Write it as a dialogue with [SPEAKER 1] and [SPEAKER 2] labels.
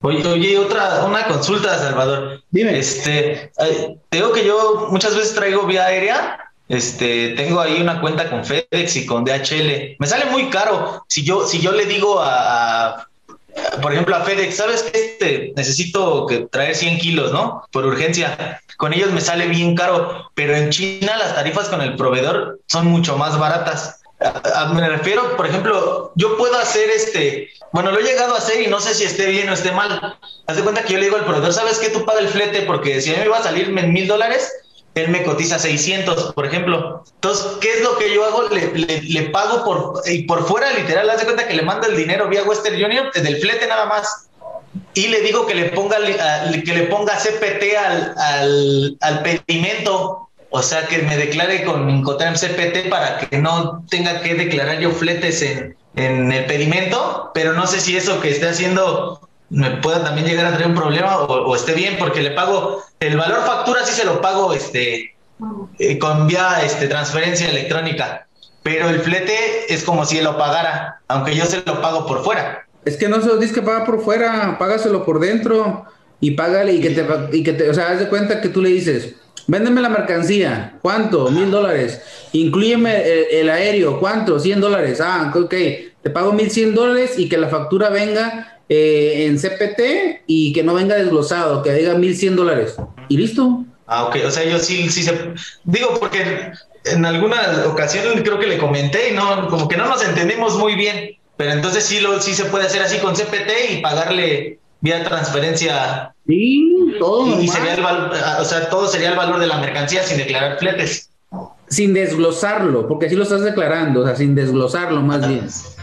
[SPEAKER 1] Oye, una consulta, Salvador.
[SPEAKER 2] Dime.
[SPEAKER 1] Te digo que yo muchas veces traigo vía aérea. Tengo ahí una cuenta con FedEx y con DHL. Me sale muy caro. Si yo le digo por ejemplo, a FedEx, ¿sabes qué? Necesito traer 100 kilos, ¿no? Por urgencia. Con ellos me sale bien caro, pero en China las tarifas con el proveedor son mucho más baratas. Me refiero, por ejemplo, yo puedo hacer bueno, lo he llegado a hacer y no sé si esté bien o esté mal. Haz de cuenta que yo le digo al proveedor, ¿sabes qué? Tú paga el flete porque si a mí me va a salir en $1,000, él me cotiza 600, por ejemplo. Entonces, ¿qué es lo que yo hago? Le pago y por fuera, literal, haz de cuenta que le mando el dinero vía Western Union, del flete nada más. Y le digo que le ponga CPT al pedimento, o sea, que me declare con Incoterm CPT para que no tenga que declarar yo fletes en el pedimento, pero no sé si eso que esté haciendo me pueda también llegar a traer un problema o esté bien, porque le pago el valor factura, sí se lo pago con vía transferencia electrónica, pero el flete es como si él lo pagara, aunque yo se lo pago por fuera.
[SPEAKER 2] Es que no se lo tienes que pagar por fuera, págaselo por dentro y págale o sea, haz de cuenta que tú le dices, véndeme la mercancía, ¿cuánto? $1,000. Inclúyeme el aéreo, ¿cuánto? $100. Ah, ok, te pago $1,100 y que la factura venga en CPT y que no venga desglosado, que diga $1,100. Y listo.
[SPEAKER 1] Ok, o sea, yo sí digo, porque en alguna ocasión creo que le comenté y no, como que no nos entendimos muy bien, pero entonces sí se puede hacer así con CPT y pagarle vía transferencia
[SPEAKER 2] Sí, todo
[SPEAKER 1] y sería
[SPEAKER 2] normal.
[SPEAKER 1] o sea, todo sería el valor de la mercancía sin declarar fletes.
[SPEAKER 2] Sin desglosarlo, porque así lo estás declarando, o sea, sin desglosarlo más bien.